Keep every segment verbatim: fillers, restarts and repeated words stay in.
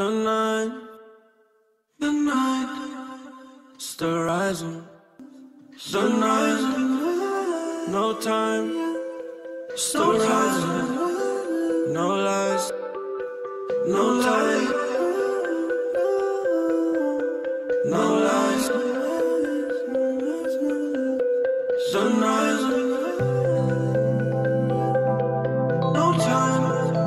the night, the night, still rising, sun rising, no time, still rising, no lies, no light, no lies, sun rising, no time.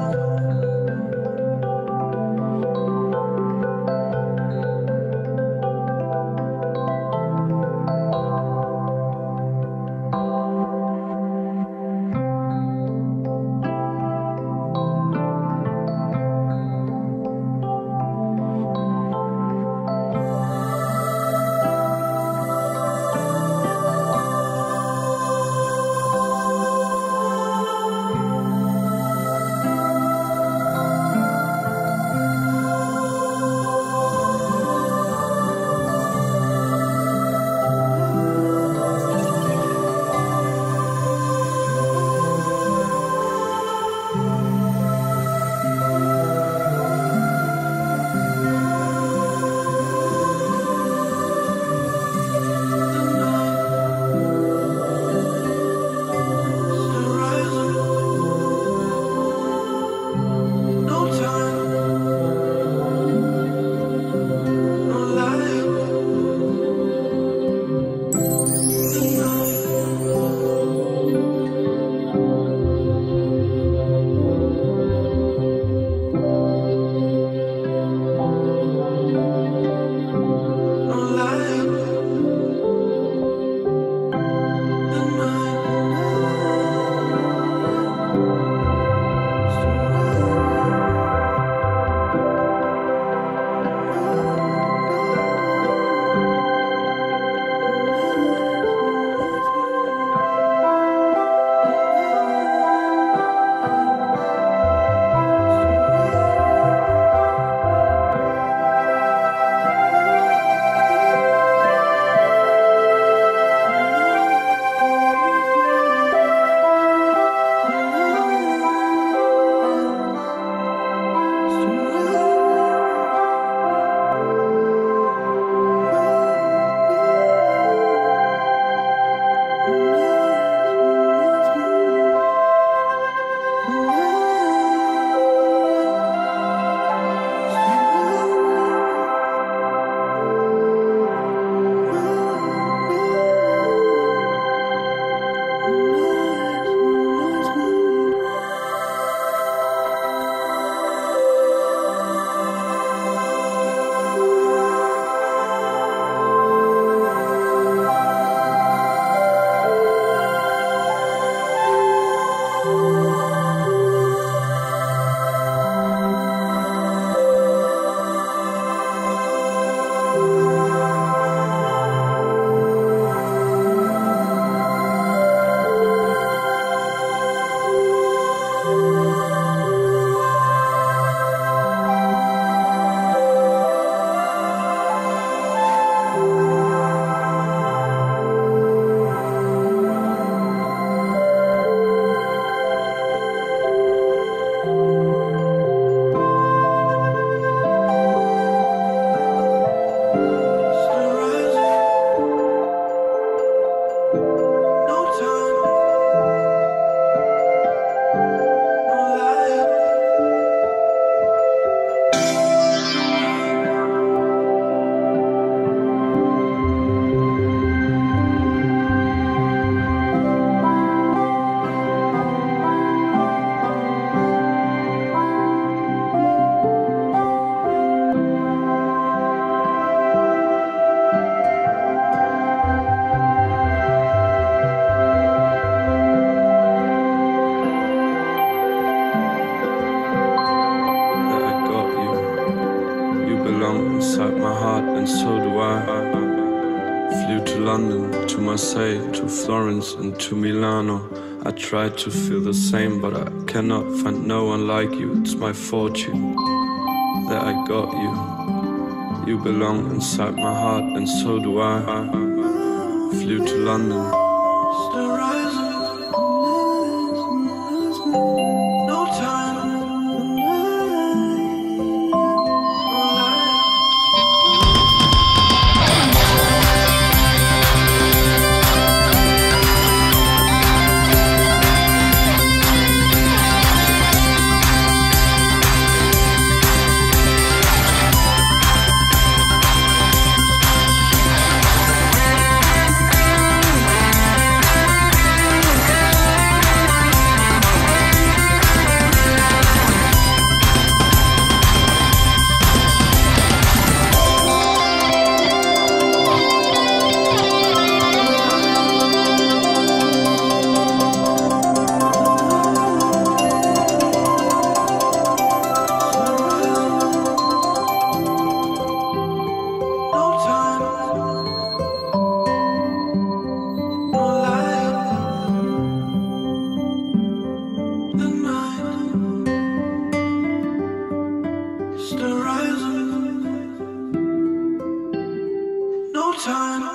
To Florence and to Milano, I tried to feel the same, but I cannot find no one like you. It's my fortune that I got you. You belong inside my heart, and so do I. Flew to London. Still rising, no time, no Still rising. No time.